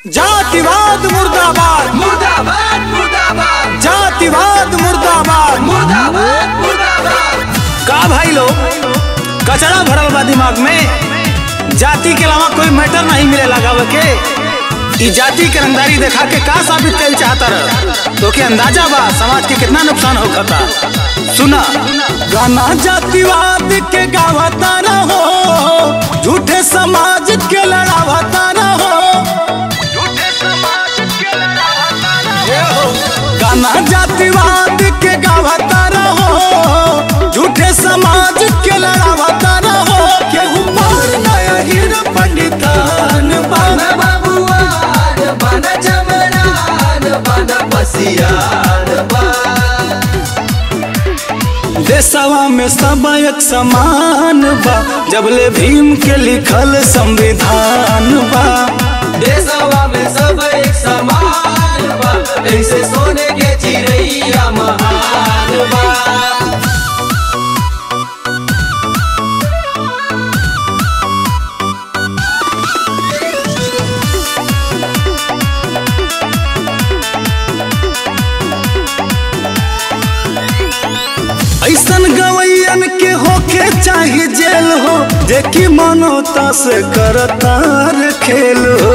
जातिवाद मुर्दाबाद मुर्दाबाद मुर्दाबाद, जातिवाद मुर्दाबाद मुर्दाबाद मुर्दाबाद। का भाई लोग कचरा भरल बा दिमाग में, जाति के अलावा कोई मैटर नहीं मिले लगावे के। ई जाति के रंगदारी देखा के का साबित कर चाहता रह तो के अंदाजा बा समाज के कितना नुकसान होता। सुना गाना जातिवाद के गावता रहो, झूठे समाज के लड़ावता रहो। गाना जातिवाद के गावता रहो, झूठे समाज के लड़ावता रहो। केहू मार नया हीर पंडितान बना बाबुआन, बना जमरान, बना बसियान बा। देशवा में सब एक समान बा, जबले भीम के लिखल संविधान बा। देशवा में सब एक समान बा, ऐसे सोने के चिड़ैया महान बा। ऐसन गवैयन के होके चाहे जेल हो, जेकी मानवता से करतार खेल हो।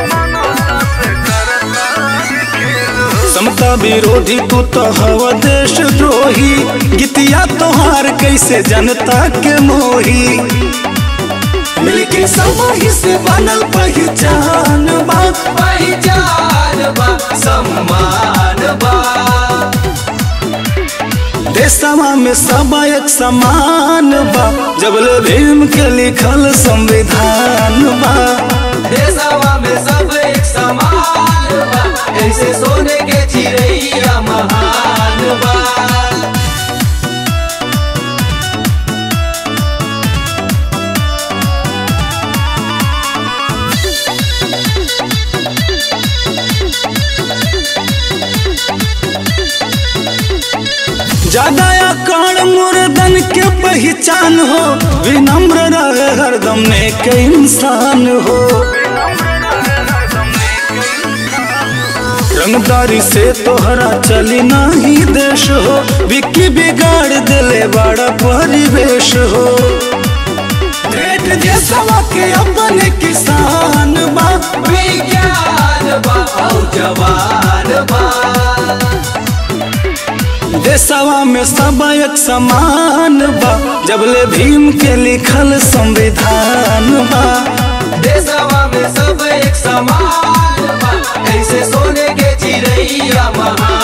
समता विरोधी तू तो हवा देशद्रोही, गीतिया तोहार कैसे जनता के मोही। मिलके समाही से बनल पहचान बा, पहचान बा, सम्मान बा। देशवा में सब एक समान बा, जबले भीम के लिखल संविधान बा। देशवा में सब एक समान बा, ऐसे सोने के चिड़ैया महान बा। ज्यादा आकार मुर्दन के पहचान हो, विनम्र रहे हरदम नेक इंसान हो। रंगदारी से तोहरा चली नहीं देश हो, विक्की बिगाड़ दिले बड़ा परिवेश हो। ग्रेट देशवा के अपने किसान बा, विज्ञान बा और जवान बा। देशवा में सब एक समान बा, जबले भीम के लिखल संविधान बा। देशवा में सब एक समान बा, ऐसे सोने के चिड़ैया महान